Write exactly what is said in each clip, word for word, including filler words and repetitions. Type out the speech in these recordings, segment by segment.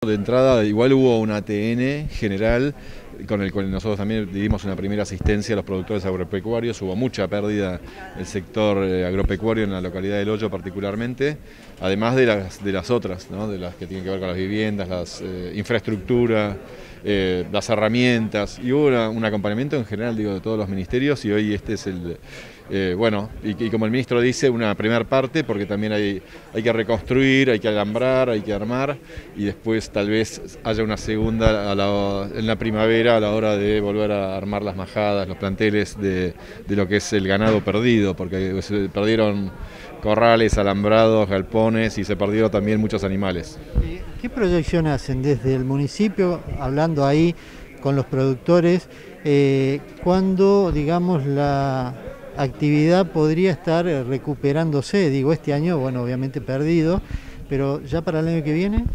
De entrada, igual hubo un A T N general con el cual nosotros también dimos una primera asistencia a los productores agropecuarios. Hubo mucha pérdida del sector agropecuario en la localidad del Hoyo particularmente, además de las, de las otras, ¿no? De las que tienen que ver con las viviendas, las eh, infraestructura, eh, las herramientas, y hubo una, un acompañamiento en general, digo, de todos los ministerios, y hoy este es el, eh, bueno, y, y como el ministro dice, una primera parte, porque también hay, hay que reconstruir, hay que alambrar, hay que armar, y después tal vez haya una segunda a la, en la primavera a la hora de volver a armar las majadas, los planteles de, de lo que es el ganado perdido, porque se perdieron corrales, alambrados, galpones, y se perdieron también muchos animales. ¿Qué proyección hacen desde el municipio, hablando ahí con los productores, eh, cuándo, digamos, la actividad podría estar recuperándose? Digo, este año, bueno, obviamente perdido, pero ya para el año que viene.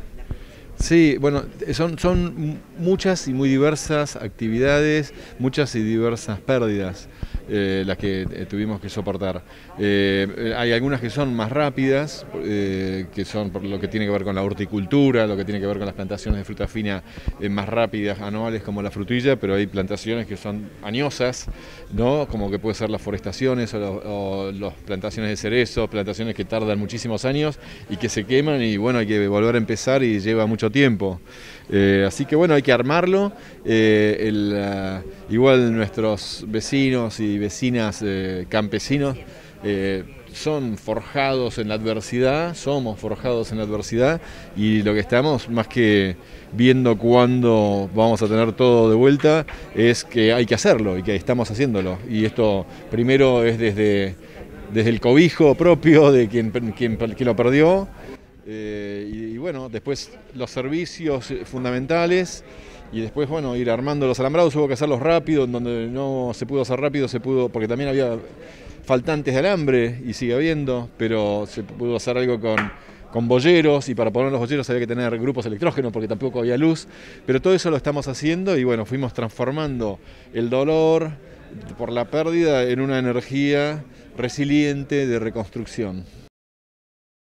Sí, bueno, son, son muchas y muy diversas actividades, muchas y diversas pérdidas eh, las que eh, tuvimos que soportar. Eh, hay algunas que son más rápidas, eh, que son por lo que tiene que ver con la horticultura, lo que tiene que ver con las plantaciones de fruta fina eh, más rápidas, anuales, como la frutilla, pero hay plantaciones que son añosas, ¿no? Como que puede ser las forestaciones o, lo, o las plantaciones de cerezo, plantaciones que tardan muchísimos años y que se queman, y bueno, hay que volver a empezar y lleva mucho tiempo. Eh, así que bueno, hay que armarlo. Eh, el, uh, igual nuestros vecinos y vecinas eh, campesinos eh, son forjados en la adversidad, somos forjados en la adversidad, y lo que estamos más que viendo cuándo vamos a tener todo de vuelta es que hay que hacerlo y que estamos haciéndolo. Y esto primero es desde, desde el cobijo propio de quien, quien, quien lo perdió. Eh, y, y bueno, después los servicios fundamentales, y después, bueno, ir armando los alambrados. Hubo que hacerlos rápido, en donde no se pudo hacer rápido, se pudo, porque también había faltantes de alambre, y sigue habiendo, pero se pudo hacer algo con, con boyeros, y para poner los boyeros había que tener grupos electrógenos, porque tampoco había luz, pero todo eso lo estamos haciendo, y bueno, fuimos transformando el dolor por la pérdida en una energía resiliente de reconstrucción.